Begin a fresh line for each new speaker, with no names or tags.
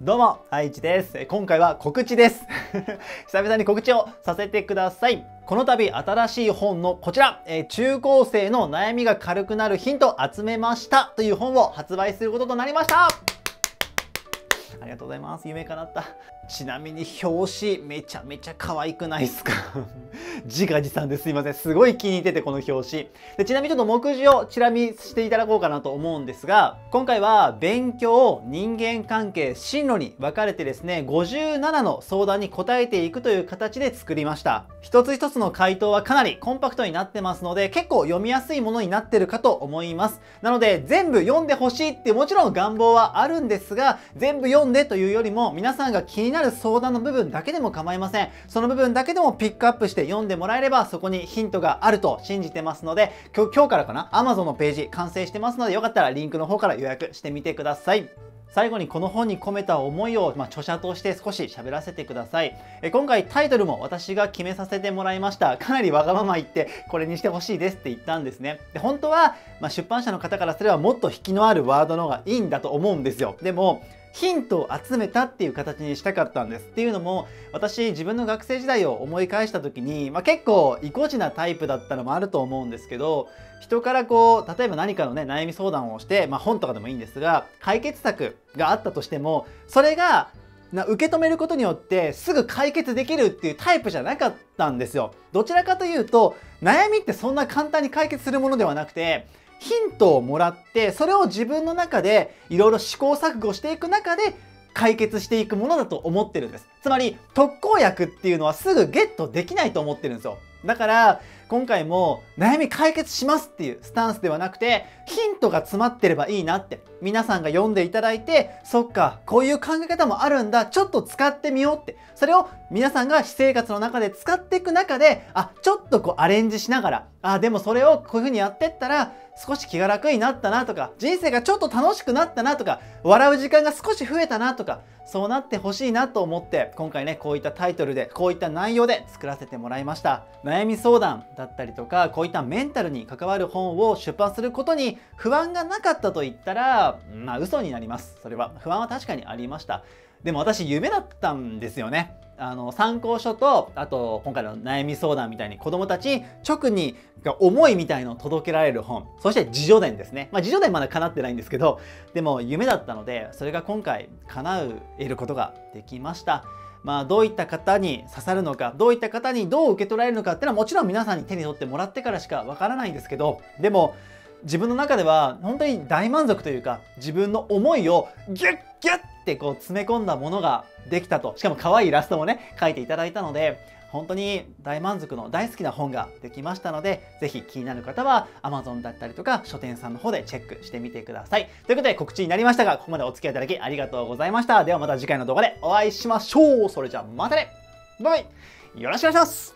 どうも、愛知です。今回は告知です。久々に告知をさせてください。この度新しい本のこちら、中高生の悩みが軽くなるヒント集めましたという本を発売することとなりました。ありがとうございます。夢叶った。ちなみに表紙めちゃめちゃ可愛くないですか？自画自賛ですいません。すごい気に入っててこの表紙で、ちなみにちょっと目次をチラ見していただこうかなと思うんですが、今回は勉強、人間関係、進路に分かれてですね、57の相談に答えていくという形で作りました。一つ一つの回答はかなりコンパクトになってますので、結構読みやすいものになってるかと思います。なので全部読んでほしいってもちろん願望はあるんですが、全部読んでというよりも皆さんが気になる相談の部分だけでも構いません。その部分だけでもピックアップして読んでもらえれば、そこにヒントがあると信じてますので、今日からかな Amazon のページ完成してますので、よかったらリンクの方から予約してみてください。最後にこの本に込めた思いを、著者として少し喋らせてください。今回タイトルも私が決めさせてもらいました。かなりわがまま言ってこれにしてほしいですって言ったんですね。で本当は、出版社の方からすればもっと引きのあるワードの方がいいんだと思うんですよ。でもヒントを集めたっていう形にしたかったんです。っていうのも、私自分の学生時代を思い返した時に、結構意固地なタイプだったのもあると思うんですけど、人からこう例えば何かのね悩み相談をして、本とかでもいいんですが、解決策があったとしても、それが受け止めることによってすぐ解決できるっていうタイプじゃなかったんですよ。どちらかというと、悩みってそんな簡単に解決するものではなくて、ヒントをもらって、それを自分の中でいろいろ試行錯誤していく中で解決していくものだと思ってるんです。つまり特効薬っていうのはすぐゲットできないと思ってるんですよ。だから今回も悩み解決しますっていうスタンスではなくて、ヒントが詰まってればいいなって皆さんが読んでいただいて、そっかこういう考え方もあるんだ、ちょっと使ってみようって、それを皆さんが私生活の中で使っていく中で、ちょっとこうアレンジしながら、でもそれをこういう風にやってったら少し気が楽になったなとか、人生がちょっと楽しくなったなとか、笑う時間が少し増えたなとか、そうなってほしいなと思って今回ね、こういったタイトルでこういった内容で作らせてもらいました。悩み相談だったりとか、こういったメンタルに関わる本を出版することに不安がなかったと言ったら嘘になります。それは不安は確かにありました。でも私夢だったんですよね。参考書と、あと今回の悩み相談みたいに子供たち直に思いみたいのを届けられる本、そして自助伝ですね。自助伝まだ叶ってないんですけど、でも夢だったので、それが今回叶えることができました。どういった方に刺さるのか、どういった方にどう受け取られるのかっていうのはもちろん皆さんに手に取ってもらってからしかわからないんですけど、でも自分の中では本当に大満足というか、自分の思いをギュッギュッってこう詰め込んだものができたと。しかも可愛いイラストもね描いていただいたので、本当に大満足の大好きな本ができましたので、ぜひ気になる方は Amazon だったりとか書店さんの方でチェックしてみてください。ということで告知になりましたが、ここまでお付き合いいただきありがとうございました。ではまた次回の動画でお会いしましょう。それじゃあまたね。バイバイ。よろしくお願いします。